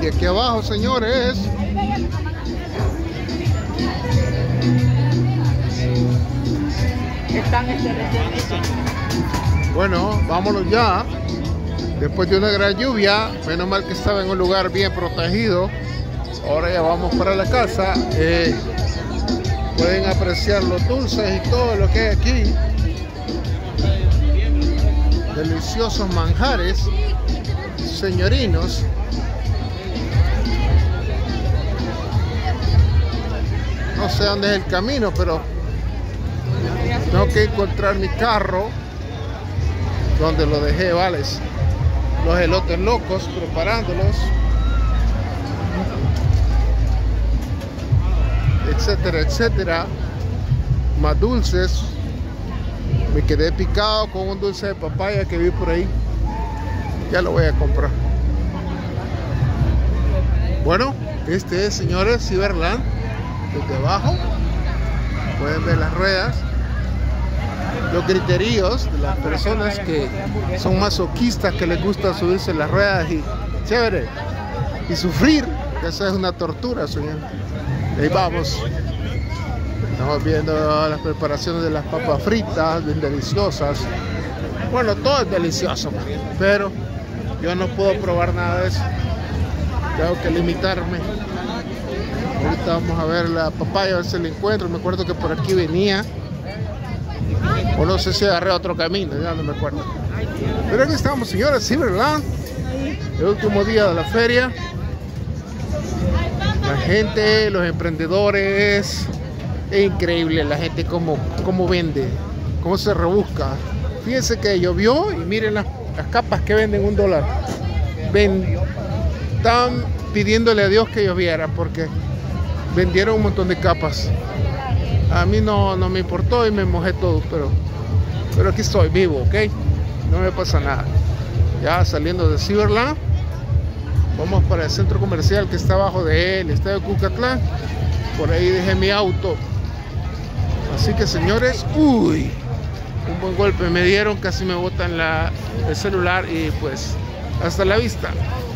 de aquí abajo, señores. Están Bueno, vámonos ya. Después de una gran lluvia, menos mal que estaba en un lugar bien protegido. Ahora ya vamos para la casa. Pueden apreciar los dulces y todo lo que hay aquí. Deliciosos manjares señorinos. No sé dónde es el camino, pero tengo que encontrar mi carro donde lo dejé, ¿vale? Los elotes locos, preparándolos, etcétera, etcétera. Más dulces. Me quedé picado con un dulce de papaya que vi por ahí. Ya lo voy a comprar. Bueno, este es, señores, Cyberland. Desde abajo pueden ver las ruedas, los griteríos de las personas que son masoquistas, que les gusta subirse las ruedas y chévere, y sufrir, que esa es una tortura, señor. Ahí vamos. Estamos viendo las preparaciones de las papas fritas, bien deliciosas. Bueno, todo es delicioso, pero yo no puedo probar nada de eso. Tengo que limitarme. Ahorita vamos a ver la papaya, a ver si la encuentro. Me acuerdo que por aquí venía. O no sé si agarré otro camino, ya no me acuerdo. Pero aquí estamos, señores, Cyberland. El último día de la feria. La gente, los emprendedores. Es increíble la gente cómo vende, cómo se rebusca. Fíjense que llovió y miren las capas que venden $1. Están pidiéndole a Dios que lloviera porque vendieron un montón de capas. A mí no me importó y me mojé todo, pero aquí estoy vivo, ¿ok? No me pasa nada. Ya saliendo de Cyberland, vamos para el centro comercial que está abajo de él, está de Cucatlán. Por ahí dejé mi auto. Así que, señores, uy, un buen golpe me dieron, casi me botan el celular y pues hasta la vista.